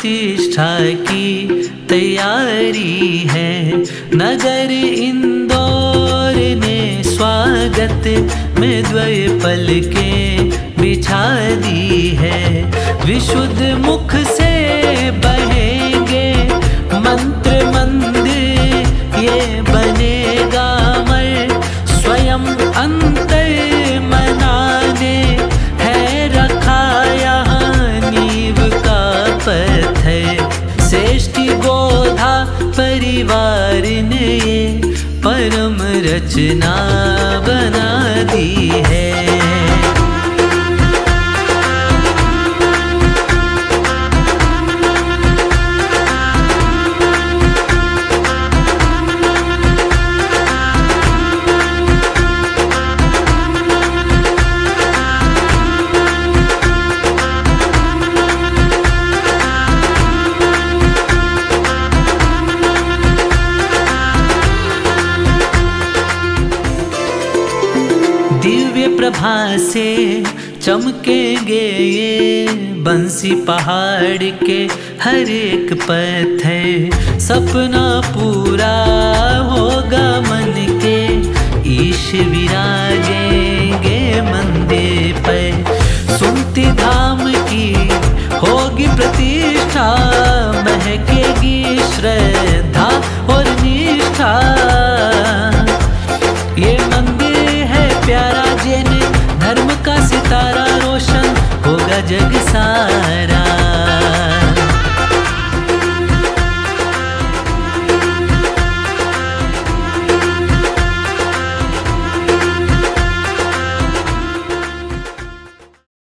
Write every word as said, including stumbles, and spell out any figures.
प्रतिष्ठा की तैयारी है। नगर इंदौर ने स्वागत में द्वय पलकें बिछा दी है। विशुद्ध मुख से बहेंगे मंत्र मंदिर, ये बनेगा अमर। स्वयं अंतर मनाने है रखा यहाँ नींव का पत्थर। श्रेष्ठी गोधा परिवार ने ये परम रचना बना दी है। दिव्य प्रभा से चमकेंगे ये बंसी पहाड़ के हर एक पत्थर। सपना पूरा होगा मन के, ईश विराजेंगे मंदिर पर। सुनती धाम की होगी प्रतिष्ठा, महकेगी श्रद्धा और निष्ठा। ये मंदिर है प्यारा, जिन धर्म का सितारा रोशन होगा जग